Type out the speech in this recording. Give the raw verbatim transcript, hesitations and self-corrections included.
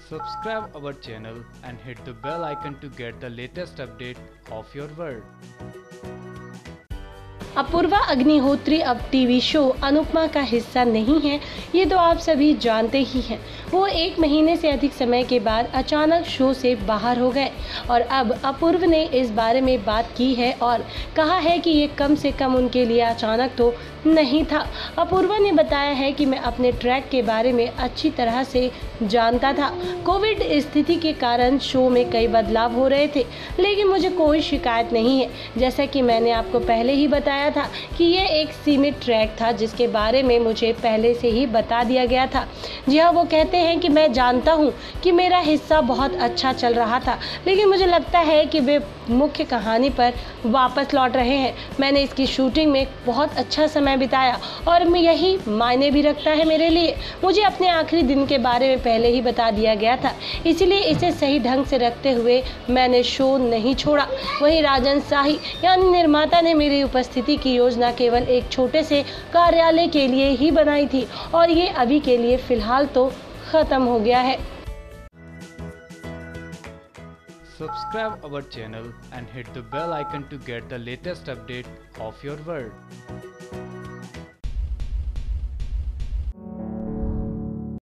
Subscribe our channel and hit the bell icon to get the latest update of your world. Apoorva Agnihotri अब TV show Anupama का हिस्सा नहीं है, ये तो आप सभी जानते ही हैं। वो एक महीने से अधिक समय के बाद अचानक शो से बाहर हो गए और अब अपूर्व ने इस बारे में बात की है और कहा है कि ये कम से कम उनके लिए अचानक तो नहीं था। अपूर्वा ने बताया है कि मैं अपने ट्रैक के बारे में अच्छी तरह से जानता था। कोविड स्थिति के कारण शो में कई बदलाव हो रहे थे, लेकिन मुझे कोई शिकायत नहीं है। जैसा कि मैंने आपको पहले ही बताया था कि यह एक सीमित ट्रैक था जिसके बारे में मुझे पहले से ही बता दिया गया था। जी हाँ, वो कहते हैं कि मैं जानता हूँ कि मेरा हिस्सा बहुत अच्छा चल रहा था, लेकिन मुझे लगता है कि वे मुख्य कहानी पर वापस लौट रहे हैं। मैंने इसकी शूटिंग में बहुत अच्छा समय बिताया और मैं यही मायने भी रखता है मेरे लिए। मुझे अपने आखिरी दिन के बारे में पहले ही बता दिया गया था, इसलिए इसे सही ढंग से रखते हुए मैंने शो नहीं छोड़ा। वहीं राजन शाही यानी निर्माता ने मेरी उपस्थिति की योजना केवल एक छोटे से कार्यालय के लिए ही बनाई थी और ये अभी के लिए फिलहाल तो खत्म हो गया है। Subscribe our channel and hit the bell icon to get the latest update of your world.